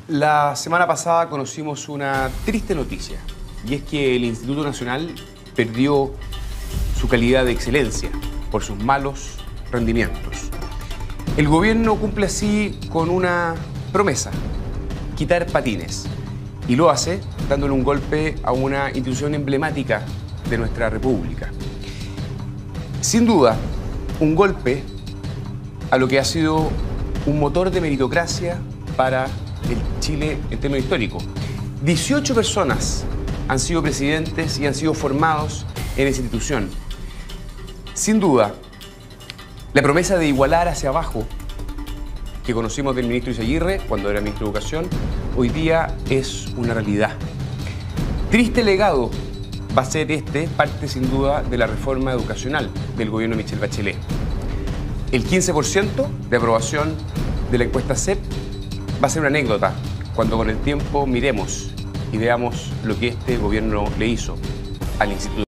La semana pasada conocimos una triste noticia, y es que el Instituto Nacional perdió su calidad de excelencia por sus malos rendimientos. El gobierno cumple así con una promesa: quitar patines, y lo hace dándole un golpe a una institución emblemática de nuestra República. Sin duda, un golpe a lo que ha sido un motor de meritocracia para el Chile en términos históricos. 18 personas han sido presidentes y han sido formados en esa institución. Sin duda, la promesa de igualar hacia abajo que conocimos del ministro Izaguirre cuando era ministro de Educación, hoy día es una realidad. Triste legado va a ser parte sin duda de la reforma educacional del gobierno de Michelle Bachelet. El 15% de aprobación de la encuesta CEP va a ser una anécdota cuando con el tiempo miremos y veamos lo que este gobierno le hizo al Instituto.